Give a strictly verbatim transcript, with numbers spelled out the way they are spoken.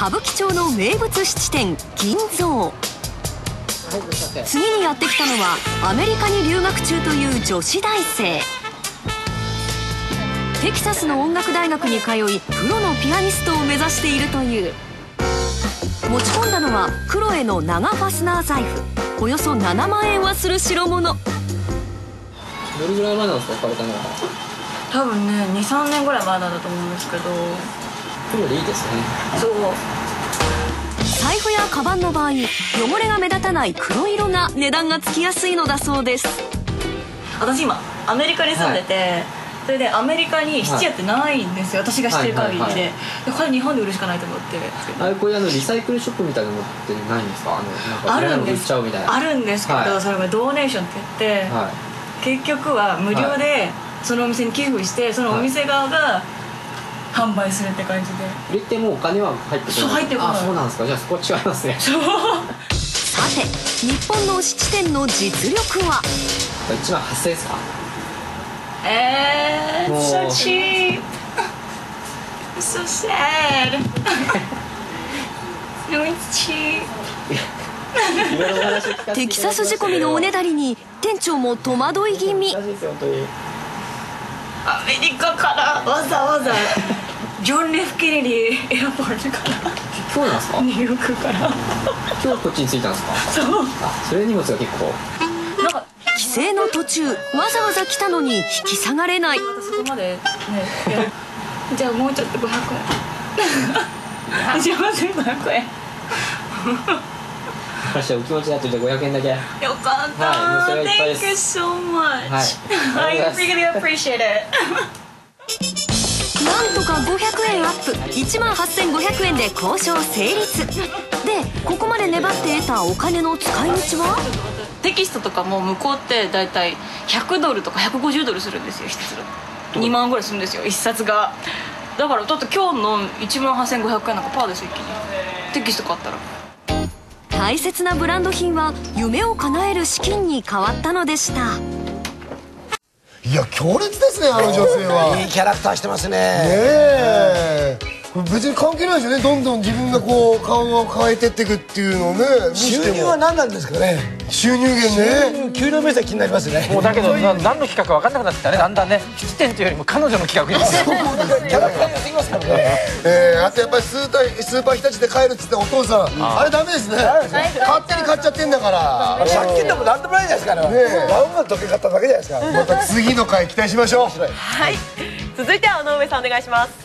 歌舞伎町の名物質店銀蔵。次にやってきたのはアメリカに留学中という女子大生。テキサスの音楽大学に通いプロのピアニストを目指しているという。持ち込んだのはクロエの長ファスナー財布。およそななまんえんはする代物。 どれぐらい前なんですか、買われたのは。 多分ね、にさんねんぐらい前なんだと思うんですけど。 黒でいいですね。 そう。 財布やカバンの場合、汚れが目立たない黒色が値段がつきやすいのだそうです。 私今アメリカに住んでて、はい、それでアメリカに質屋ってないんですよ、はい、私が知ってる限りで、はいはいはい、でこれ日本で売るしかないと思って。 あれこれあのリサイクルショップみたいなのってないんですか。あのなんかあるんです。あるんですけど、はい、それがドーネーションって言って、はい、結局は無料でそのお店に寄付して、そのお店側が販売するって感じで。 売れてもお金は入ってこない。 そう入ってこない。 あ、そうなんですか。じゃあそこは違いますね。 そうさて、日本の質店の実力は。 いちまんはっせんえんですか。 えー、so cheap so sad no it's cheap テキサス仕込みのおねだりに店長も戸惑い気味。 アメリカからわざわざジョン・レフ・ケネディエアポートから今日なんですか。 ニューヨークから今日こっちに着いたんですか。 そう。 あ、それ荷物が結構なんか帰省の途中わざわざ来たのに引き下がれない。 またそこまでねじゃあもうちょっとごひゃくえんじゃあまずごひゃくえん私はお気持ちだとごひゃくえんだけ。よかった、はい、Thank you so much、はい、I really appreciate it なんとかごひゃくえんアップ、いちまんはっせんごひゃくえんで交渉成立。で、ここまで粘って得たお金の使い道は。 テキストとかも向こうってだいたいひゃくドルとかひゃくごじゅうドルするんですよ、一つにまんぐらいするんですよ、一冊が。だからだって今日のいちまんはっせんごひゃくえんなんかパーですよ、一気にテキスト買ったら。 大切なブランド品は夢を叶える資金に変わったのでした。 いや強烈ですね、あの女性は。 いいキャラクターしてますね。ねえ、別に関係ないですよね。どんどん自分がこう顔を変えてっていくっていうのをね。 収入は何なんですかね。 収入源ね。 給料明細気になりますね。 もうだけど何の企画か分かんなくなってきたね、だんだんね。質店というよりも彼女の企画に。 そうですね。キャラクターができますからね。 ええ、あとやっぱりスーパースーパー日立で帰るっつってお父さん、あれダメですね。勝手に買っちゃってんだから。 借金でも何でもないじゃないですか。ね、ラウンが解け方だけじゃないですか。 また次の回期待しましょう。 はい。続いては尾上さんお願いします。